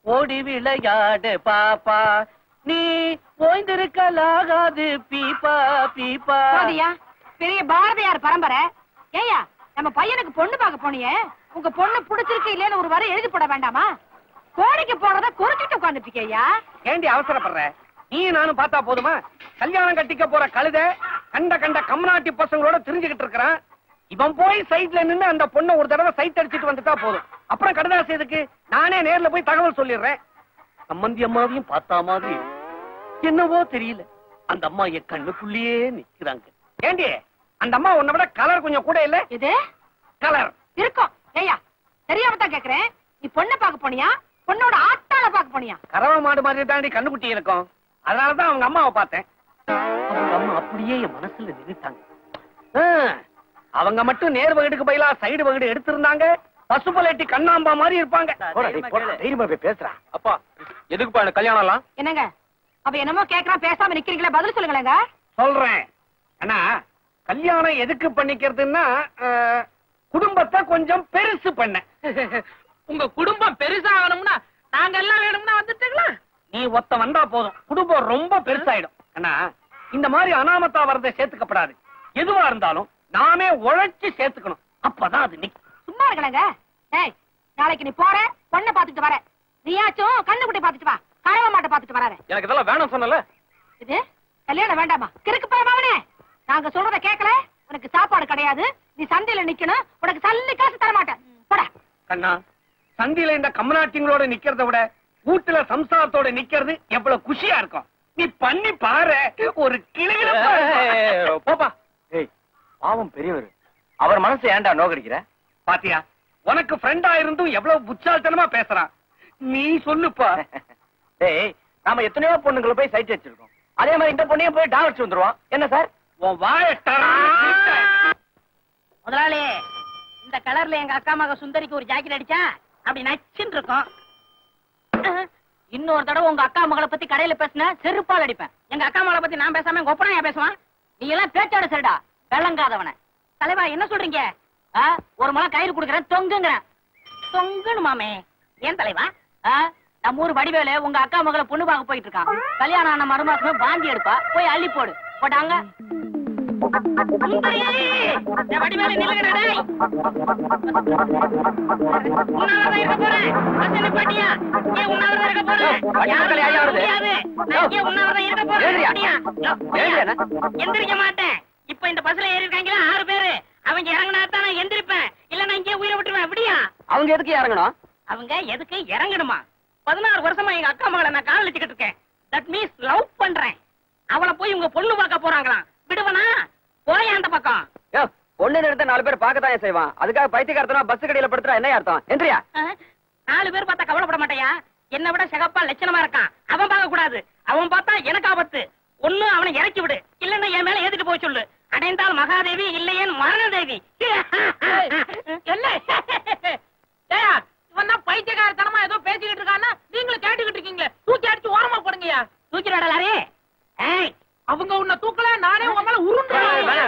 ஓடி விளையாடு பாப்பா, நீ ஓய்ந்திருக்கலாகாது பீப்பா பீப்பா. பெரிய பாரதியார் பரம்பரை. ஏயா நம்ம பையனுக்கு பொண்ணு பார்க்க போனியே, உங்க பொண்ணு பிடிச்சிருக்கு இல்லன்னு ஒரு வரை எழுதி போட வேண்டாமா? கோடிக்கு போறத குறுக்கிட்டு உட்கார்ந்துட்டு இருக்கியா? ஏண்டி அவசரப்படுற? நீ நானும் பார்த்தா போதுமா? கல்யாணம் கட்டிக்க போற கழுத கண்ட கண்ட கம்நாட்டி பசங்களோட தெரிஞ்சுக்கிட்டு இருக்கிறான். இவன் போய் சைட்ல நின்னு அந்த பொண்ணை ஒரு தடவை சைட் அடிச்சுட்டு வந்துட்டா போதும். அப்புறம் கடுதாசி எதுக்கு? நானே நேர்ல போய் தகவல் சொல்லிடுறேன். சம்பந்தி அம்மாவையும் பார்த்தா மாதிரி என்னவோ தெரியல, அந்த அம்மா என் கண்ணுக்குள்ளேயே நிக்கிறாங்க. ஏண்டி அந்த அம்மா உன்னை விட கலர் கொஞ்சம் கூட இல்ல? இது கலர் இருக்கும். ஏயா தெரியாம தான் கேக்குறேன். நீ பொண்ணை பார்க்க போனியா, பொண்ணோட ஆட்டால பார்க்க போனியா? கறவை மாடு மாதிரி தாண்டி கண்ணுக்குட்டி இருக்கும். அதனாலதான் அவங்க அம்மாவை பார்த்தேன். அவங்க அம்மா அப்படியே என் மனசுல நின்னுட்டாங்க. அவங்க மட்டும் நேர் வகுடுக்கு பயிலா சைடு வகுடு எடுத்திருந்தாங்க, பசுபலேட்டி கண்ணாம்பா மாதிரி இருப்பாங்க. பேசுறா அப்பா, எதுக்குப்பா எனக்கு கல்யாணம் எல்லாம்? என்னங்க அவ என்னமோ கேக்குறான், பேசாம நிக்கிறீங்களா? பதில் சொல்லுங்களேங்க. சொல்றேன். ஆனா கல்யாணம் எதுக்கு பண்ணிக்கிறதுன்னா, குடும்பத்தை கொஞ்சம் பெருசு பண்ண. உங்க குடும்பம் பெருசாகணும்னா நாங்க எல்லாம் வேணும்னா வந்துட்டீங்களா? நீ ஒத்த வந்தா போதும், குடும்பம் ரொம்ப பெருசாயிடும். ஆனா இந்த மாதிரி அனாமத்தா வரதை சேர்த்துக்கப்படாது. எதுவா இருந்தாலும் நாமே உழைச்சு சேர்த்துக்கணும். அப்பதான் அது நிக்கும். சும்மா இருக்கலங்க. டேய் நாளைக்கு நீ போற, பொண்ணை பாத்துட்டு வர. நீயாச்சும் கண்ணுக்குட்டி பாத்துட்டு வா, கறவை மாட்டை பாத்துட்டு வராரு. எனக்கு இதெல்லாம் வேணும் சொன்னல. இது கல்யாணம் வேண்டாமா? கிறுக்கு போயமாவனே, நாங்க சொல்றத கேட்கல. உனக்கு சாப்பாடு கிடையாது, நீ சந்தையில நிக்கணும். உனக்கு சல்லி காசு தர மாட்டேன். போடா. கண்ணா, சந்தையில இந்த கம்நாட்டிங்களோட நிக்கிறத விட வீட்டுல சம்சாரத்தோட நிக்கிறது எவ்வளவு குஷியா இருக்கும். நீ பண்ணி பாரு, ஒரு கிளிகில போப்பா. பாவம் பெரியவர், அவர் மனசு ஏன்டா நோக்கடிக்கிற? பாத்தியா, உனக்கு ஃப்ரெண்டா இருந்தும் எவ்வளவு புச்சால்தனமா பேசுறான். நீ சொல்லுப்பா. டேய், நாம எத்தனையோ பொண்ணுங்களை போய் சைட் வச்சிருக்கோம். அதே மாதிரி இந்த பொண்ணையும் போய் டாவடிச்சு வந்துருவோம். என்ன சார்? உன் வாய முதலாளி, இந்த கலர்ல எங்க அக்கா மக சுந்தரிக்கு ஒரு ஜாக்கெட் அடிச்சா அப்படி நச்சுன்னு இருக்கும். இன்னொரு தடவை உங்க அக்கா மகளை பத்தி கடையில பேசின செருப்பால் அடிப்பேன். எங்க அக்கா மகளை பத்தி நான் பேசாம எங்க ஒப்பனா பேசுவான். நீ எல்லாம் பேச்சாட சரிடா, விளங்காதவன. தலைவா என்ன சொல்றீங்க? ஒரு முளம் கயிறு குடுக்கறேன், தொங்குங்கிறேன். தொங்குன்னு மாமே. ஏன் தலைவா? நம்ம ஊர் வடிவேல உங்க அக்கா மகளை பொண்ணு பார்க்க போயிட்டு இருக்கான். கல்யாணம் ஆன மறுமாசமே வாந்தி எடுப்பா, போய் அள்ளி போடு. போட்டாங்க. வடிவேல நிலுங்க. எந்திரிக்க மாட்டேன். இப்ப இந்த பஸ்ல ஏறி இருக்காங்களா 6 பேரு. அவங்க இறங்கினா தான் நான் எந்திரிப்பேன், இல்ல நான் இங்கே உயிரை விட்டுருவேன். எப்படியா? அவங்க எதுக்கு இறங்கணும்? அவங்க எதுக்கு இறங்கணுமா? 16 வருஷமா எங்க அக்கா மகளை நான் கால் வச்சுக்கிட்டு இருக்கேன். தட் மீன்ஸ் லவ் பண்றேன். அவளை போய் உங்க பொண்ணு பார்க்க போறாங்களாம். விடுவனா? போய் அந்த பக்கம். பொண்ணு நிறுத்த 4 பேர் பார்க்கத்தான் செய்வான். அதுக்காக பைத்தியக்காரத்தனா பஸ் கடையில படுத்துறா என்ன அர்த்தம்? என்றியா? 4 பேர் பார்த்தா கவலைப்பட மாட்டேயா? என்ன விட சிகப்பா லட்சணமா இருக்கான். அவன் பார்க்க கூடாது. அவன் பார்த்தா எனக்கு ஆபத்து. ஒண்ணு அவனை இறக்கி விடு, இல்லன்னா என் மேல ஏத்திட்டு போய் சொல்லு. அடைந்தால் மகாதேவி, இல்லையேன் மரணதேவி. இவன் தான் பைத்தியக்காரத்தனமா ஏதோ பேசிக்கிட்டு இருக்கான்னா நீங்களும் கேட்டுக்கிட்டு இருக்கீங்க. தூக்கி அடிச்சு ஓரமா போடுங்கயா. தூக்கிடாடலாரே. அவங்க உன்னை தூக்கல, நானே உன் மேல உருண்டுறேன்.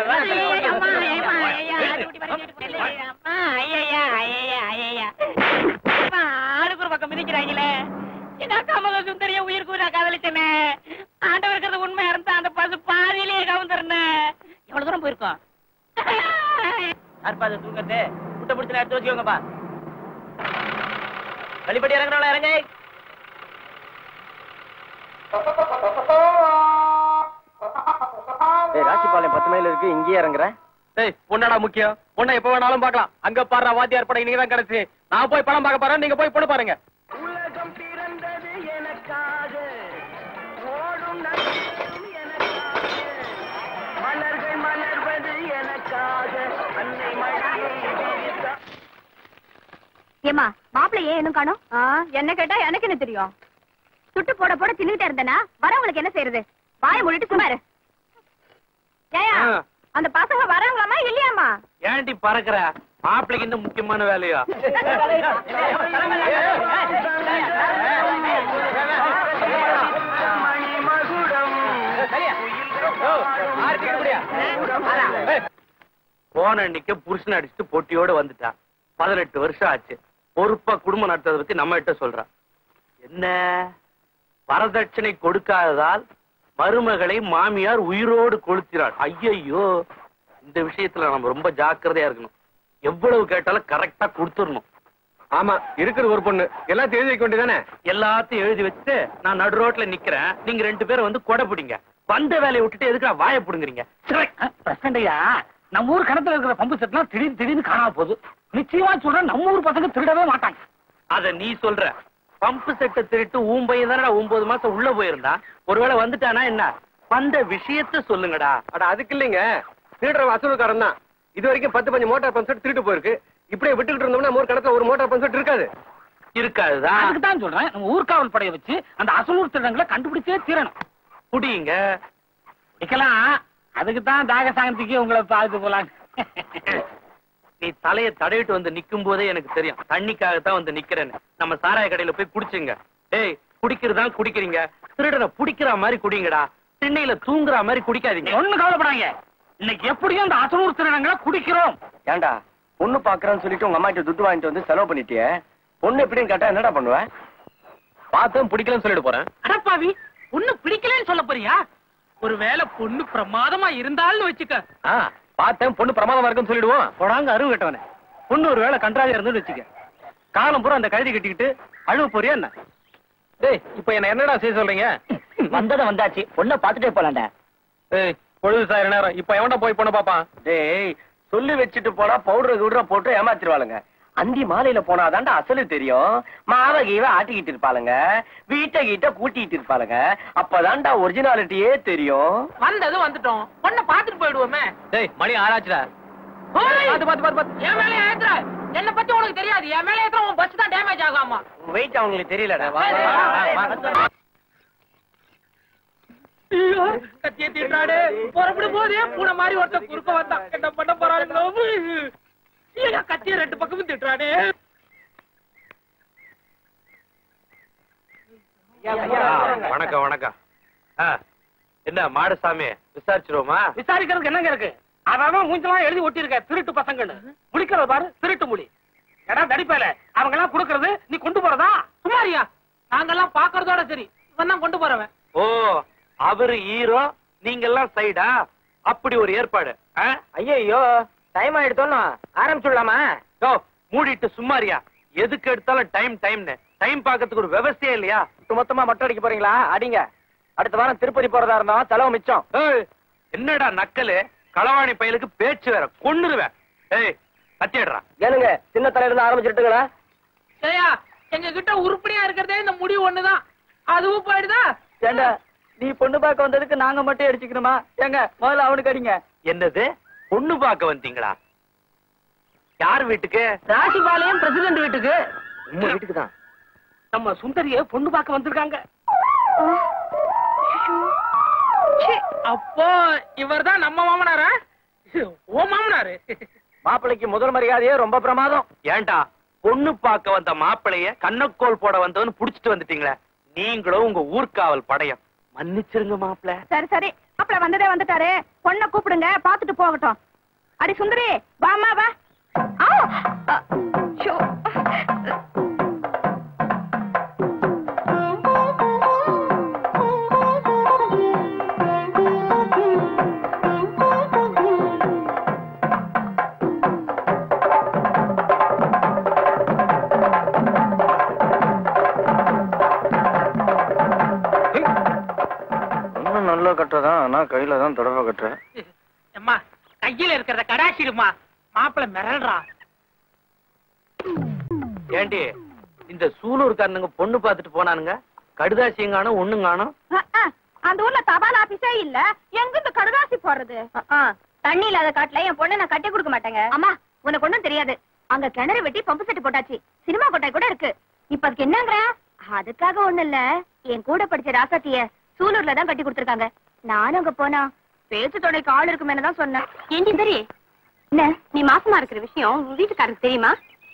ஆளுக்கு ஒரு பக்கம் மிதிக்கிறாங்களே. எங்க அக்கா மக சுந்தரிய உயிருக்கு நான் காதலிச்சேனே. ஆண்டவர் இருக்கிறது உண்மை இருந்தா அந்த பசு பாதியிலேயே கவுந்துருந்தேன். எவ்வளவு தூரம் போயிருக்கோம்? யார்ப்பா தூக்கத்து முட்டை பிடிச்சு எடுத்து வச்சுக்கோங்கப்பா. வழிபடி இறங்குறவங்கள இறங்க. ராசிபாளையம் 10 மைல் இருக்கு, இங்கேயே இறங்குறேன். பொண்ணடா முக்கியம். பொண்ணை எப்ப வேணாலும் பாக்கலாம். அங்க பாடுற வாத்தியார் படம் இன்னைக்கு தான் கிடைச்சு. நான் போய் படம் பார்க்க போறேன், நீங்க போய் பொண்ணு பாருங்க. உலகம் பிறந்தது எனக்காக, ஓடும் நதியும் எனக்காக, மலர்கள் மலர்வது எனக்காக, அன்னை மழையை விரித்த. ஏமா மாப்பிள்ளை ஏன் இன்னும் காணோம்? என்ன கேட்டா எனக்கு என்ன தெரியும்? சுட்டு போட போட தின்னுட்டே இருந்தனா வரவங்களுக்கு என்ன செய்யறது? வாயை மூடிட்டு சும்மா இரு. ஏயா அந்த பசங்க வரவங்களாமா இல்லையாமா? ஏன்டி பறக்குற? மாப்பிளைக்கு இன்னும் முக்கியமான வேலையா? போன அன்னைக்கு புருஷன் அடிச்சுட்டு பொட்டியோட வந்துட்டான். 18 வருஷம் ஆச்சு. பொறுப்பா குடும்பம் நடத்துறத பத்தி நம்ம கிட்ட சொல்றான். என்ன வரதட்சணை கொடுக்காததால் மருமகளை மாமியார் உயிரோடு கொளுத்தினாள். ஐயையோ, இந்த விஷயத்துல நம்ம ரொம்ப ஜாக்கிரதையா இருக்கணும். எவ்வளவு கேட்டாலும் கரெக்டா கொடுத்துடணும். ஆமா, இருக்கிற ஒரு பொண்ணு எல்லாத்தையும் எழுதி வைக்க வேண்டியதானே? எல்லாத்தையும் எழுதி வச்சுட்டு நான் நடு ரோட்ல நிக்கிறேன். நீங்க 2 பேரும் வந்து கொடை பிடிங்க. வந்த வேலையை விட்டுட்டு எதுக்கு வாயை பிடுங்குறீங்க? பிரசண்டையா, நம்ம ஊர் கணத்துல இருக்கிற பம்பு செட்லாம் திடீர்னு காணாம போகுது. நிச்சயமா சொல்றேன், நம்ம ஊர் பசங்க திருடவே மாட்டாங்க. அத நீ சொல்ற. பம்பு செட்டை திருட்டு ஊம்பையும் தானே 9 மாசம் உள்ள போயிருந்தா. ஒருவேளை வந்துட்டானா என்ன? வந்த விஷயத்த சொல்லுங்கடா. அட அதுக்கு இல்லைங்க, திருடுற அசூல்காரன் தான். இது வரைக்கும் 10-15 மோட்டார் பம்ப் செட் திருட்டு போயிருக்கு. இப்படியே விட்டுக்கிட்டு இருந்தோம்னா நம்ம ஊர் கணக்குல ஒரு மோட்டார் பம்ப் செட் இருக்காது. இருக்காதுதான். அதுக்கு தான் சொல்றேன், நம்ம ஊர்காவல் படையை வச்சு அந்த அசலூர் திருடங்களை கண்டுபிடிச்சே தீரணும். குடிங்க. வைக்கலாம். அதுக்கு தான் தாக சாங்கத்துக்கு உங்களை பார்த்து போலாம். நீ தலையை தடவிட்டு வந்து நிக்கும் போதே எனக்கு தெரியும் தண்ணிக்காகத்தான் வந்து நிக்கிறேன்னு. நம்ம சாராய கடையில போய் குடிச்சுங்க. டேய், குடிக்கிறதா குடிக்கிறீங்க, திருடனை புடிக்கிற மாதிரி குடிங்கடா. திண்ணையில தூங்குற மாதிரி குடிக்காதீங்க. ஒண்ணு கவலைப்படாங்க, இன்னைக்கு எப்படியும் அந்த அசலூர் திருடங்களை குடிக்கிறோம். ஏண்டா பொண்ணு பாக்குறேன்னு சொல்லிட்டு உங்க அம்மா கிட்ட துட்டு வாங்கிட்டு வந்து செலவு பண்ணிட்டியே. பொண்ணு எப்படின்னு கேட்டா என்னடா பண்ணுவேன்? பார்த்தேன் பிடிக்கலன்னு சொல்லிட்டு போறேன். அடப்பாவி, பொண்ணு பிடிக்கலன்னு சொல்ல போறியா? ஒருவேளை பொண்ணு பிரமாதமா இருந்தாலும் வச்சுக்க. பார்த்தேன் பொண்ணு பிரமாதமா இருக்குன்னு சொல்லிடுவோம். போடாங்க அருவு கட்டவனே. பொண்ணு ஒரு வேளை கன்றாவியா இருந்து வச்சுக்க, காலம் பூரா அந்த கழுதி கட்டிக்கிட்டு அழுவ போறியா என்ன? டேய், இப்ப என்ன என்னடா செய்ய சொல்றீங்க? வந்ததை வந்தாச்சு, பொண்ணை பாத்துட்டே போலாண்டா. ஏய், பொழுது சாயிர நேரம். இப்ப எவன்டா போய் பொண்ணு பாப்பான்? டேய், சொல்லி வச்சுட்டு போனா பவுடர் கிவுடரை போட்டு ஏமாத்திருவாளுங்க. அந்தி மாலையில போனாதான்டா அசலு தெரியும். மாவ கீவ ஆட்டிக்கிட்டு இருப்பாளுங்க, வீட்டை கீட்ட கூட்டிட்டு இருப்பாளுங்க. அப்பதான்டா ஒரிஜினாலிட்டியே தெரியும். வந்ததும் வந்துட்டோம், பொண்ணை பாத்துட்டு போயிடுவோமே. டேய், மணி ஆராய்ச்சிடா. என் மேலே ஏத்துற, என்ன பத்தி உனக்கு தெரியாது. என் மேலே ஏத்துற, உன் பஸ் தான் டேமேஜ் ஆகாமா. வெயிட் அவங்களுக்கு தெரியலடா. கத்திய தீட்டாடு புறப்படும் போதே பூனை மாதிரி ஒருத்தன் குறுக்க வந்தான். என்ன பண்ண போறாங்களோ? கத்திய 2 பக்கமும் திட்டுறானே. வணக்கம் வணக்கம். என்ன மாடசாமி, விசாரிச்சிருவோமா? விசாரிக்கிறதுக்கு என்னங்க இருக்கு? அவன் மூஞ்செல்லாம் எழுதி ஒட்டி இருக்க திருட்டு பசங்கன்னு. முழிக்கிறது பாரு, திருட்டு முடி. ஏடா தடிப்பேல, அவங்க எல்லாம் கொடுக்கறது நீ கொண்டு போறதா? சுமாரியா, நாங்கெல்லாம் பாக்குறதோட சரி, இவன் தான் கொண்டு போறவன். ஓ, அவரு ஹீரோ, நீங்க எல்லாம் சைடா? அப்படி ஒரு ஏற்பாடு. ஐயோ, டைம் ஆயிடுத்தோம், ஆரம்பிச்சுடலாமா? மூடிட்டு சும்மாரியா. எதுக்கு எடுத்தாலும் டைம் டைம்னு. டைம் பாக்கிறதுக்கு ஒரு விவசாயம் இல்லையா? மொத்தமா மொட்டை அடிக்க போறீங்களா? அடிங்க. அடுத்த வாரம் திருப்பதி போறதா இருந்தா செலவு மிச்சம். என்னடா நக்கலு? களவாணி பயலுக்கு பேச்சு வேற, கொன்னுருவேன். ஏய், கத்திடுறா. ஏனுங்க, சின்ன தலையில இருந்து ஆரம்பிச்சுட்டுங்களா? சரியா, எங்க கிட்ட உருப்படியா இருக்கிறதே இந்த முடிவு ஒண்ணுதான். அதுவும் போயிடுதா? ஏண்டா, நீ பொண்ணு பார்க்க வந்ததுக்கு நாங்க மட்டும் அடிச்சுக்கணுமா? ஏங்க, முதல்ல அவனுக்கு அடிங்க. என்னது, பொண்ணு பார்க்க வந்தீங்களா? யார் வீட்டுக்கு? ராசிபாளையம் பிரசிடண்ட் வீட்டுக்கு. உங்க வீட்டுக்கு தான். நம்ம சுந்தரிய பொண்ணு பார்க்க வந்திருக்காங்க. அப்போ இவர் தான் நம்ம மாமனாரா? ஓ மாமனாரு. மாப்பிள்ளைக்கு முதல் மரியாதையே ரொம்ப பிரமாதம். ஏண்டா, பொண்ணு பார்க்க வந்த மாப்பிளைய கண்ணக்கோல் போட வந்தவன்னு புடிச்சிட்டு வந்துட்டீங்களே. நீங்களும் உங்க ஊர்காவல் படையம். மன்னிச்சிருங்க மாப்பிள்ள. சரி சரி, மாப்பிள்ள வந்ததே வந்துட்டாரு. பொண்ணை கூப்பிடுங்க, பாத்துட்டு போகட்டும். அடி சுந்தரி, வாமா வா. நல்லா கட்டுறதான், ஆனா கையில தான் தொடர்பு கட்டுறேன். அம்மா, கையில இருக்கிறத கடாசிடுமா, மாப்பிள்ள மிரள்றா. ஏண்டி, இந்த சூலூர்காரனுங்க பொண்ணு பார்த்துட்டு போனானுங்க, கடுதாசியங்கானும் ஒண்ணுங்கானும். அந்த ஊர்ல தபால் ஆபீஸே இல்ல, எங்க இந்த கடுதாசி போடுறது? தண்ணி இல்லாத காட்டுல என் பொண்ணை நான் கட்டி கொடுக்க மாட்டேங்க. அம்மா, உனக்கு ஒண்ணும் தெரியாது. அங்க கிணறு வெட்டி பம்பு செட்டு போட்டாச்சு, சினிமா கொட்டாய் கூட இருக்கு. இப்ப அதுக்கு என்னங்கிற? அதுக்காக ஒண்ணு இல்ல, என் கூட படிச்ச ராசாத்திய சூலூர்ல தான் கட்டி கொடுத்திருக்காங்க. நானும் அங்க போனா பேச்சு துணைக்கு ஆள் இருக்குமே தான் சொன்னேன். ஏண்டி சரி, என்ன நீ மாசமா இருக்கிற விஷயம் உங்க வீட்டுக்காரருக்கு தெரியுமா?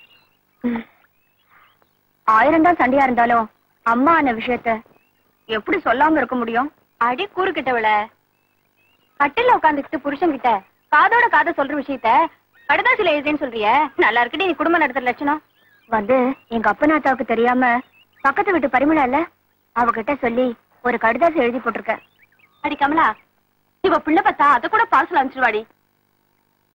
1000 தான் சண்டையா இருந்தாலும் அம்மா அந்த விஷயத்த எப்படி சொல்லாம இருக்க முடியும்? அடி கூறு கிட்டவள, கட்டில உட்காந்துக்கிட்டு புருஷன் கிட்ட காதோட காத சொல்ற விஷயத்த கடுதாசில எழுதுன்னு சொல்றிய. நல்லா இருக்குடி நீ குடும்பம் நடத்துற லட்சணம். வந்து எங்க அப்பனாத்தாவுக்கு தெரியாம பக்கத்து வீட்டு பரிமளா இல்ல, அவகிட்ட சொல்லி ஒரு கடிதாசி எழுதி போட்டிருக்க. அடி கமலா, இவ பிள்ளை பார்த்தா அத கூட பார்சல் அனுப்பிச்சிருவாடி.